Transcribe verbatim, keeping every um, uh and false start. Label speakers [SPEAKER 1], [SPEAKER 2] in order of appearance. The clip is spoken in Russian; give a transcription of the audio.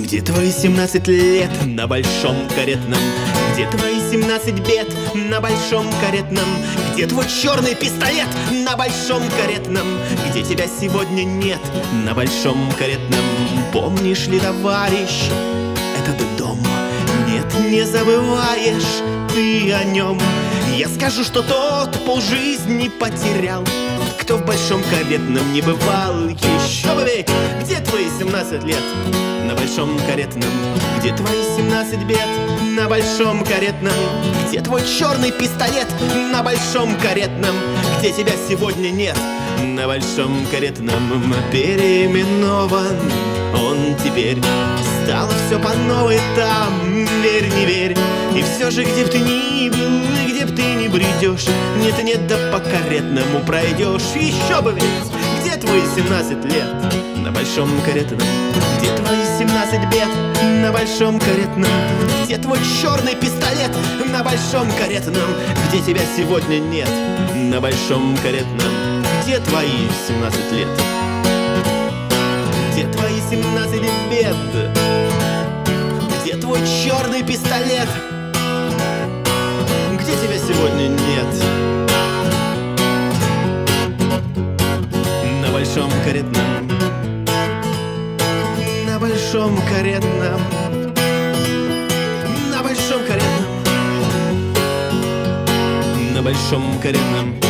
[SPEAKER 1] Где твои семнадцать лет на большом каретном? Где твои семнадцать бед на большом каретном? Где твой черный пистолет на большом каретном? Где тебя сегодня нет на большом каретном? Помнишь ли, товарищ, этот дом? Нет, не забываешь ты о нем. Я скажу, что тот полжизни потерял, кто в большом каретном не бывал еще бы ведь. Где твои семнадцать лет на большом каретном? Где твои семнадцать бед на большом каретном? Где твой черный пистолет на большом каретном? Где тебя сегодня нет на большом каретном? Переименован он теперь, стало все по новой там, верь, не верь. И все же, где б ты ни был, где б ты ни бредешь, нет-нет, да по каретному пройдешь. Еще бы ведь. Где твои семнадцать лет на большом каретном? Где твои семнадцать бед на большом каретном? Где твой черный пистолет на большом каретном? Где тебя сегодня нет на большом каретном? Где твои семнадцать лет? Где твои семнадцать бед? Где твой черный пистолет? Где тебя сегодня нет на большом каретном? На большом каретном, на большом каретном, на большом каретном.